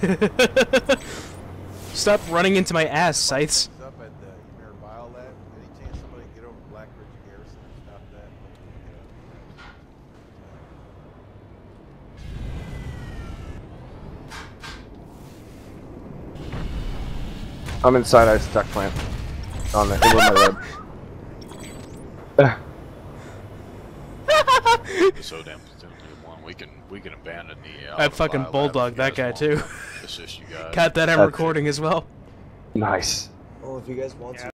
Stop running into my ass, Scythes. Up at the Emir Bio Lab. Any chance somebody can get over to Black Ridge Garrison and stop that? I'm inside our duck plant. On the hill of my road. So damn, one we can abandon the. I fucking bulldog that guy too. Assist you guys. Got that on recording as well. Nice. Well, if you guys want to,